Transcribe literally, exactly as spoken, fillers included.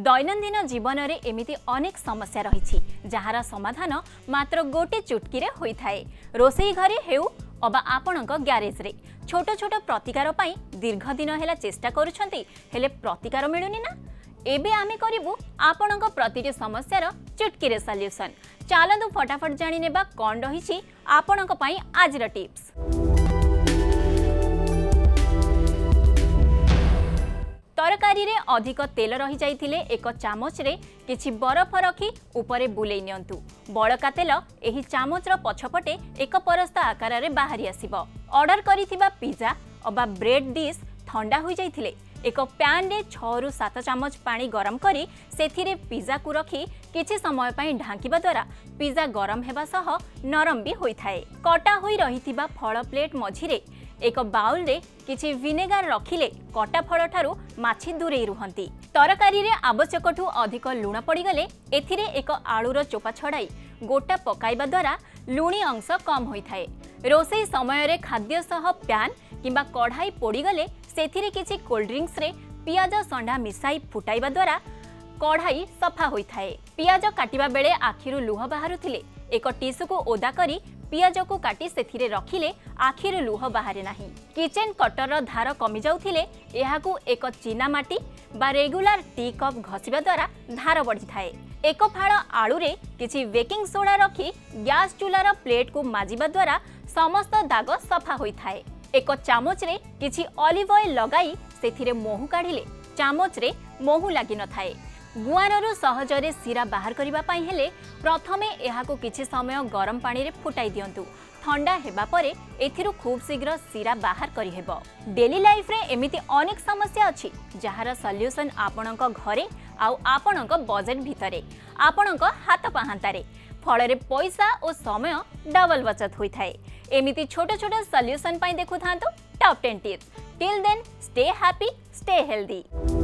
दैनंदिन जीवन रे एमिति अनेक समस्या रही जार समाधान मात्र गोटे चुटकी रे होई थाए। रोसई घरे हेउ अबा आपणक ग्यारेज रे छोट छोट प्रतिकार पाई दीर्घ दिन हेला चेष्टा करूछंती हेले प्रतिकार मिलुनी ना। एबे आमे करिवु आपणक प्रतिटी समस्यार चुटकी रे सॉल्यूशन। चालंतु फटाफट जानि नेबा कोन रहिछि आपणक पाई आजिर टिप्स। तरकारी रे अधिक तेल रही जाइथिले एक चामच रे किछि बरफ रखी उपरे बुलेई नियंतु। बळका तेल एही चामचर पछपटे एक परस्त आकार रे बाहरी आसीबो। ऑर्डर करिथिबा पिज्जा अबा ब्रेड डिश ठंडा होई जाइथिले एक पैन रे छह रु सात चामच पानी गरम करी सेथिरे पिज्जा को रखी किछि समय पई ढांकिबा द्वारा पिज्जा गरम हेबा सह नरम भी होई थाए। कटा होई रहिथिबा फळ प्लेट मझिरे एक बाउल रे किछि विनेगार रखिले कटा फळ ठारू माछि दूरे रुहंती। तरकारी रे आवश्यकठू अधिक लुण पड़ीगले एथिरे एक आलूर चोपा छड़ाई गोटा पकाइबा द्वारा लुणी अंश कम होई थाए। रोसई समय रे खाद्य सह प्यान किंबा कढ़ाई पोड़ीगले सेथिरे किछि कोल्ड ड्रिंक्स रे पियाज संडा मिसाई फुटाइबा द्वारा कढ़ाई सफा होई थाए। पियाज काटिबा बेले आखिरु लुह बाहारुथिले एक टिश्यू को ओदा करी पियाज को काटी सेथिरे रखिले आखिरु लुह बाहरे नाही। किचन कटर धार कमी जाउथिले एहाकू एक चीना माटी बा रेगुलर टी कप घसिबा द्वारा धार बढ़ी थाए। एक फाड़ आलू रे किछि बेकिंग सोडा रखी गैस चूलार प्लेट को माजिबा द्वारा समस्त दाग सफा होई थाए। एक चामच रे किछि ऑलिव ऑयल लगाई सेथिरे मोहु काढिले चामच रे मोहु लागि न थाए। गुआररु सहजरे सीरा बाहर करिबा पाई हेले प्रथमे एहाको किछि समय गरम पानी रे फुटाई दियंतु। ठंडा हेबा परे एथिरु खूब शीघ्र सीरा बाहर करि हेबो। डेली लाइफ रे एमिति अनेक समस्या अछि जहार सॉल्यूशन आपणक घरे आउ आपणक बजेट भितरे आपणक हाथ पाहांतारे फल रे पैसा और समय डबल बचत होई थाए। एमिति छोट छोट सॉल्यूशन पाई देखु थांतु top ten tips. Till then stay happy stay healthy.